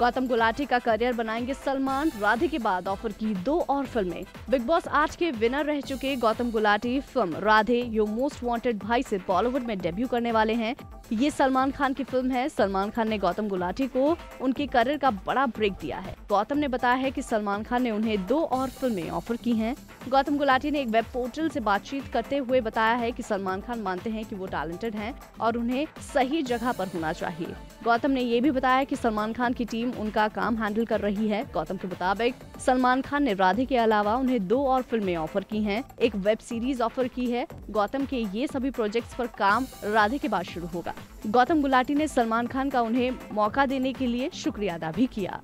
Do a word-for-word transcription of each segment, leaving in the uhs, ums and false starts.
गौतम गुलाटी का करियर बनाएंगे सलमान। राधे के बाद ऑफर की दो और फिल्में। बिग बॉस आठ के विनर रह चुके Gautam Gulati film Radhe your most wanted Bhai से बॉलीवुड में डेब्यू करने वाले हैं। ये सलमान खान की फिल्म है। सलमान खान ने गौतम गुलाटी को उनके करियर का बड़ा ब्रेक दिया है। गौतम ने बताया है कि सलमान खान ने उन्हें दो और फिल्में ऑफर की हैं। गौतम गुलाटी ने एक वेब पोर्टल से बातचीत करते हुए बताया है कि सलमान खान मानते हैं कि वो टैलेंटेड हैं और उन्हें सही जगह पर होना चाहिए। गौतम ने ये भी बताया कि सलमान खान की टीम उनका काम हैंडल कर रही है। गौतम के मुताबिक सलमान खान ने राधे के अलावा उन्हें दो और फिल्में ऑफर की हैं। एक वेब सीरीज ऑफर की है। गौतम के ये सभी प्रोजेक्ट्स पर काम राधे के बाद शुरू होगा। गौतम गुलाटी ने सलमान खान का उन्हें मौका देने के लिए शुक्रिया अदा भी किया।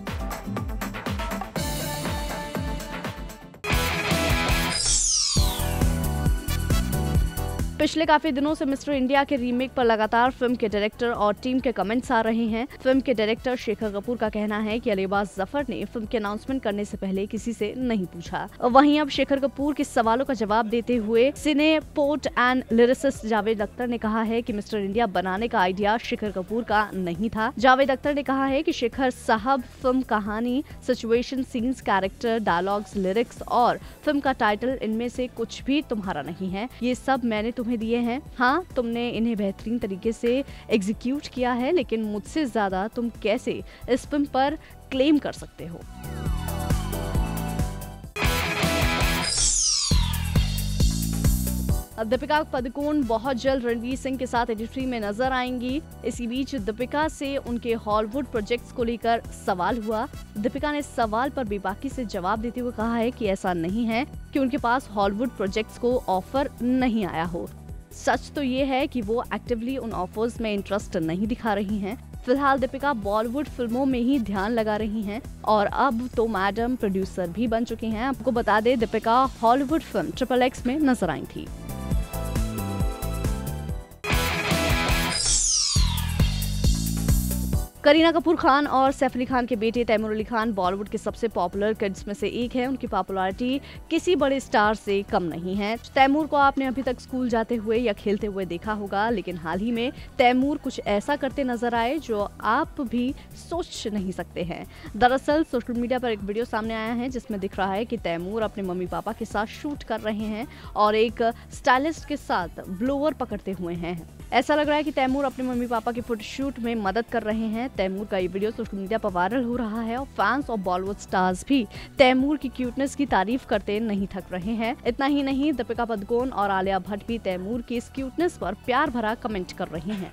पिछले काफी दिनों से मिस्टर इंडिया के रीमेक पर लगातार फिल्म के डायरेक्टर और टीम के कमेंट्स आ रहे हैं। फिल्म के डायरेक्टर शेखर कपूर का कहना है कि अलीबाज जफर ने फिल्म के अनाउंसमेंट करने से पहले किसी से नहीं पूछा। वहीं अब शेखर कपूर के सवालों का जवाब देते हुए सिने पोर्ट एंड लिरिसिस्ट जावेद अख्तर ने कहा है कि मिस्टर इंडिया बनाने का आइडिया शेखर कपूर का नहीं था। जावेद अख्तर ने कहा है कि शेखर साहब फिल्म कहानी, situation, scenes, character, dialogues, lyrics और फिल्म का टाइटल, इनमें से कुछ भी तुम्हारा नहीं है। ये सब मैंने तुम्हें दिए हैं। हाँ, तुमने इन्हें बेहतरीन तरीके से एग्जीक्यूट किया है, लेकिन मुझसे ज्यादा तुम कैसे इस फिल्म पर क्लेम कर सकते हो। दीपिका पादुकोण बहुत जल्द रणवीर सिंह के साथ एडी थ्री में नजर आएंगी। इसी बीच दीपिका से उनके हॉलीवुड प्रोजेक्ट्स को लेकर सवाल हुआ। दीपिका ने सवाल पर बेबाकी से जवाब देते हुए कहा है कि ऐसा नहीं है कि उनके पास हॉलीवुड प्रोजेक्ट्स को ऑफर नहीं आया हो। सच तो ये है कि वो एक्टिवली उन ऑफर्स में इंटरेस्ट नहीं दिखा रही हैं। फिलहाल दीपिका बॉलीवुड फिल्मों में ही ध्यान लगा रही हैं और अब तो मैडम प्रोड्यूसर भी बन चुकी हैं। आपको बता दें, Deepika Hollywood film triple X में नजर आई थी। करीना कपूर खान और सैफ अली खान के बेटे तैमूर अली खान बॉलीवुड के सबसे पॉपुलर किड्स में से एक है। उनकी पॉपुलैरिटी किसी बड़े स्टार से कम नहीं है। तैमूर को आपने अभी तक स्कूल जाते हुए या खेलते हुए देखा होगा, लेकिन हाल ही में तैमूर कुछ ऐसा करते नजर आए जो आप भी सोच नहीं सकते हैं। दरअसल सोशल मीडिया पर एक वीडियो सामने आया है जिसमें दिख रहा है कि तैमूर अपने मम्मी पापा के साथ शूट कर रहे हैं और एक स्टाइलिस्ट के साथ ब्लोअर पकड़ते हुए हैं। ऐसा लग रहा है कि तैमूर अपने मम्मी पापा के फोटोशूट में मदद कर रहे हैं। तैमूर का ये वीडियो सोशल मीडिया पर वायरल हो रहा है और फैंस और बॉलीवुड स्टार्स भी तैमूर की क्यूटनेस की तारीफ करते नहीं थक रहे हैं। इतना ही नहीं, दीपिका पादुकोण और आलिया भट्ट भी तैमूर की इस क्यूटनेस पर प्यार भरा कमेंट कर रहे हैं।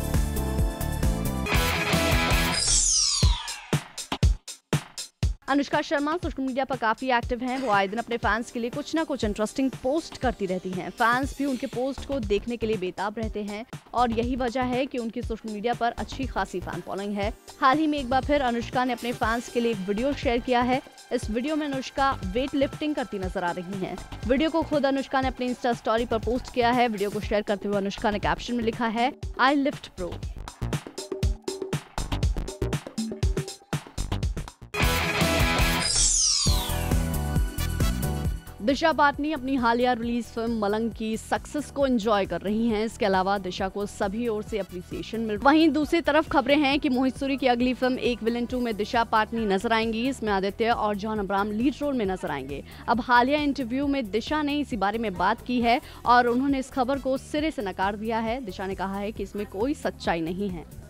अनुष्का शर्मा सोशल मीडिया पर काफी एक्टिव हैं। वो आए दिन अपने फैंस के लिए कुछ ना कुछ इंटरेस्टिंग पोस्ट करती रहती हैं। फैंस भी उनके पोस्ट को देखने के लिए बेताब रहते हैं और यही वजह है कि उनकी सोशल मीडिया पर अच्छी खासी फैन फॉलोइंग है। हाल ही में एक बार फिर अनुष्का ने अपने फैंस के लिए एक वीडियो शेयर किया है। इस वीडियो में अनुष्का वेट लिफ्टिंग करती नजर आ रही हैं। वीडियो को खुद अनुष्का ने अपनी इंस्टा स्टोरी पर पोस्ट किया है। वीडियो को शेयर करते हुए अनुष्का ने कैप्शन में लिखा है, I lift pro. Disha Patani अपनी हालिया रिलीज फिल्म मलंग की सक्सेस को एंजॉय कर रही हैं। इसके अलावा दिशा को सभी ओर से अप्रिसिएशन मिल रहा है। वहीं दूसरी तरफ खबरें हैं कि मोहित सूरी की अगली फिल्म एक विलन टू में दिशा पाटनी नजर आएंगी। इसमें आदित्य और जॉन अब्राहम लीड रोल में नजर आएंगे। अब हालिया इंटरव्यू में दिशा ने इसी बारे में बात की है और उन्होंने इस खबर को सिरे से नकार दिया है। दिशा ने कहा है कि इसमें कोई सच्चाई नहीं है।